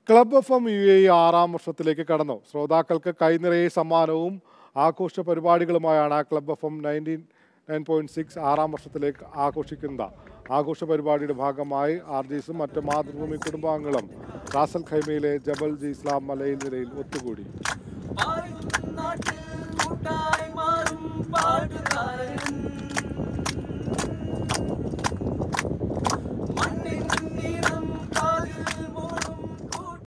Club F M UAE 6ാം വർഷത്തിലേക്ക് കടന്നു. ശ്രോതാക്കൾക്ക് കൈനിറയെ സമ്മാനവും ആഘോഷ പരിപാടികളുമായാണ് ക്ലബ് എഫ് എം 99.6 6ാം വർഷത്തിലേക്ക് ആഘോഷിക്കുന്നത്. ആഘോഷ പരിപാടിയുടെ ഭാഗമായി RJസും മറ്റ് മാതൃഭൂമി കുടുംബാംഗങ്ങളും റാസൽ ഖൈമയിലെ ജബൽ ജി ഇസ്ലാം മലയിൽ നിലയിൽ ഒത്തുകൂടി.